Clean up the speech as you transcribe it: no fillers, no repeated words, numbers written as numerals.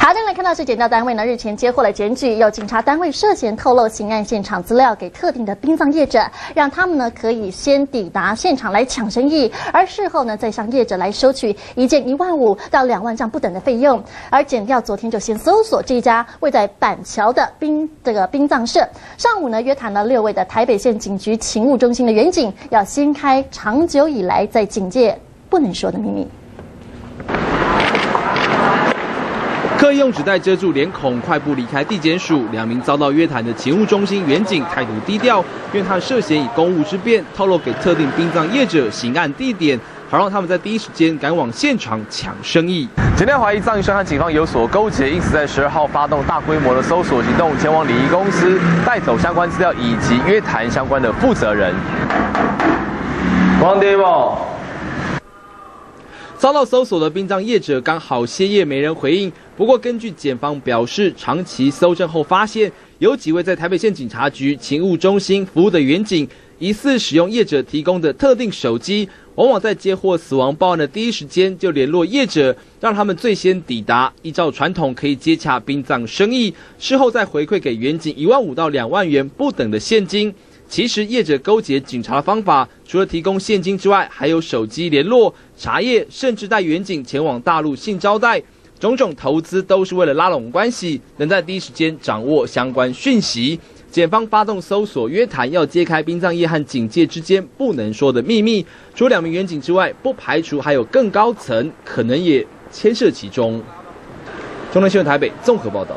好，再来看到是检调单位呢，日前接获了检举，有警察单位涉嫌透露刑案现场资料给特定的殡葬业者，让他们呢可以先抵达现场来抢生意，而事后呢再向业者来收取一件15000到2万这样不等的费用。而检调昨天就先搜索这一家位在板桥的殡葬社，上午呢约谈了6位的台北县警局勤务中心的员警，要掀开长久以来在警界不能说的秘密。 刻意用纸袋遮住脸孔，快步离开地检署。2名遭到约谈的勤务中心员警态度低调，因为他们涉嫌以公务之便透露给特定殡葬业者刑案地点，好让他们在第一时间赶往现场抢生意。 检调怀疑葬仪社和警方有所勾结，因此在12号发动大规模的搜索行动，前往礼仪公司带走相关资料以及约谈相关的负责人。光碟宝。 遭到搜索的殡葬业者刚好歇业，没人回应。不过，根据检方表示，长期搜证后发现，有几位在台北县警察局勤务中心服务的员警，疑似使用业者提供的特定手机，往往在接获死亡报案的第一时间就联络业者，让他们最先抵达，依照传统可以接洽殡葬生意，事后再回馈给员警15000到2万元不等的现金。 其实，业者勾结警察的方法，除了提供现金之外，还有手机联络、茶叶，甚至带员警前往大陆性招待，种种投资都是为了拉拢关系，能在第一时间掌握相关讯息。检方发动搜索约谈，要揭开殡葬业和警界之间不能说的秘密。除了2名员警之外，不排除还有更高层可能也牵涉其中。中南新闻台北综合报道。